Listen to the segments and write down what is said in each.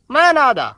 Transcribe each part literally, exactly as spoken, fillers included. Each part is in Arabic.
من هذا؟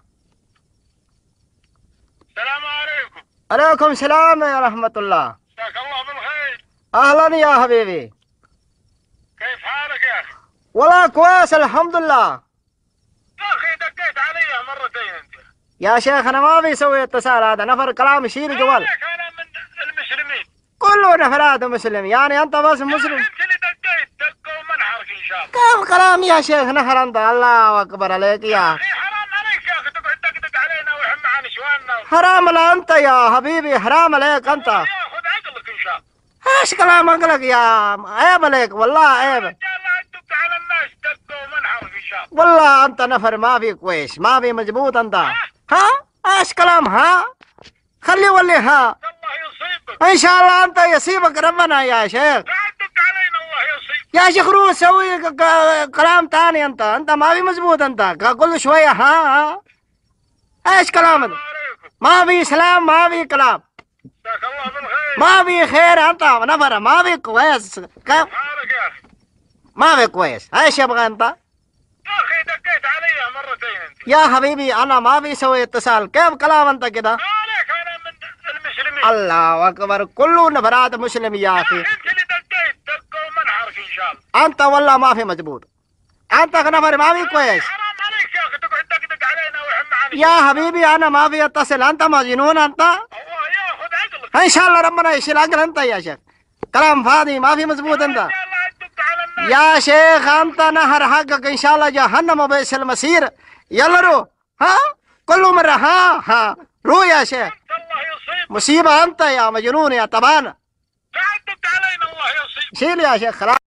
السلام عليكم. عليكم السلام يا رحمة الله. مساك الله بالخير. أهلا يا حبيبي. كيف حالك يا أخي؟ والله كويس الحمد لله. يا أخي دقيت علي مرتين أنت. يا شيخ أنا ما في سوي اتصال، هذا نفر كلام يشيل جوال. أنا من المسلمين. كله نفرات مسلم، يعني أنت بس مسلم. أنت اللي دقيت دقة ومنحرك إن شاء الله. كيف كلام يا شيخ نفر أنت؟ الله أكبر عليك يا أخي حرام عليك يا أخي تقعد تدقدق علينا وإحنا مع نسواننا. حرام لا أنت يا حبيبي، حرام عليك أنت. يا خذ عقلك إن شاء الله. ايش كلام عقلك يا عيب عليك والله عيب. رجال لا تدق على الناس دقة ومنحرك إن شاء الله. والله أنت نفر ما في كويس، ما في مجبوط أنت. ها؟ ايش كلام ها؟ خلي ولي ها. الله يصيبك. إن شاء الله أنت يصيبك ربنا يا شيخ. لا تدق علينا الله يصيبك. يا شيخ روح سوي ك- ك- كلام تاني أنت، أنت ما في مزبوط أنت، ك- كل شوية ها ها. إيش كلام السلام هذا؟ عليكم. ما في سلام، ما في كلام، مساك الله بالخير. ما في خير أنت نفر، ما في كويس. كيف؟ حالك يا أخي؟ ما في كويس، إيش يبغى أنت؟ يا أخي دقيت علي مرتين أنت. يا حبيبي أنا ما في سوي اتصال، كيف كلام أنت كده؟ عليك أنا من المسلمين. الله أكبر، كله نفرات مسلم يا أخي. أنت اللي دقيت دقة ومنحرك إن شاء الله. أنت والله ما في مجبوط، أنت نفر ما في كويس. حرام عليك يا أخي تقعد تدقدق علينا وإحنا معنا. يا حبيبي أنا ما في اتصل، أنت مجنون أنت. الله ياخذ عقلك. إن شاء الله ربنا يشيل عقل أنت يا شيخ، كلام فاضي ما في مزبوط أنت. يا الله تدق على الناس. يا شيخ أنت نهر حقك إن شاء الله جهنم وبئس المصير. يلا رو ها كل مرة ها ها رو يا شيخ. أنت الله يصيبك. مصيبة أنت يا مجنون يا تبان. لا تدق علينا الله يصيبك. شيل يا شيخ خلاص.